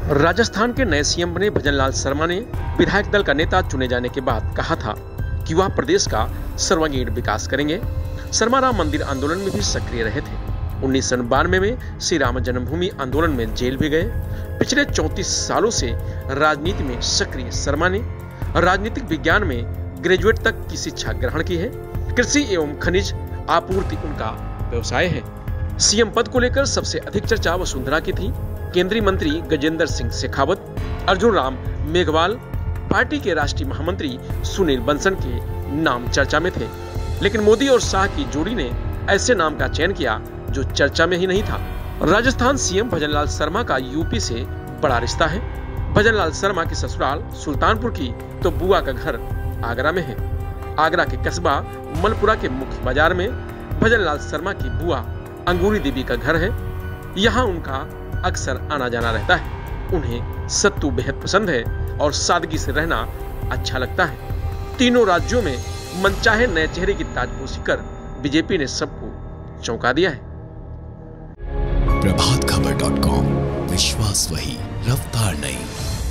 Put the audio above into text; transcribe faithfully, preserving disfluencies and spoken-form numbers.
राजस्थान के नए सीएम बने भजनलाल शर्मा ने विधायक दल का नेता चुने जाने के बाद कहा था कि वह प्रदेश का सर्वांगीण विकास करेंगे। शर्मा राम मंदिर आंदोलन में भी सक्रिय रहे थे। उन्नीस सौ बानवे में श्री राम जन्मभूमि आंदोलन में जेल भी गए। पिछले चौंतीस सालों से राजनीति में सक्रिय शर्मा ने राजनीतिक विज्ञान में ग्रेजुएट तक की शिक्षा ग्रहण की है। कृषि एवं खनिज आपूर्ति उनका व्यवसाय है। सीएम पद को लेकर सबसे अधिक चर्चा वसुंधरा की थी। केंद्रीय मंत्री गजेंद्र सिंह शेखावत, अर्जुन राम मेघवाल, पार्टी के राष्ट्रीय महामंत्री सुनील बंसल के नाम चर्चा में थे, लेकिन मोदी और शाह की जोड़ी ने ऐसे नाम का चयन किया जो चर्चा में ही नहीं था। राजस्थान सीएम भजनलाल शर्मा का यूपी से बड़ा रिश्ता है। भजनलाल शर्मा की ससुराल सुल्तानपुर की तो बुआ का घर आगरा में है। आगरा के कस्बा मलपुरा के मुख्य बाजार में भजनलाल शर्मा की बुआ अंगूरी देवी का घर है। यहाँ उनका अक्सर आना जाना रहता है। उन्हें सत्तू बेहद पसंद है और सादगी से रहना अच्छा लगता है। तीनों राज्यों में मनचाहे नए चेहरे की ताजपोशी कर बीजेपी ने सबको चौंका दिया है। प्रभात खबर डॉट कॉम, विश्वास वही, रफ्तार नहीं।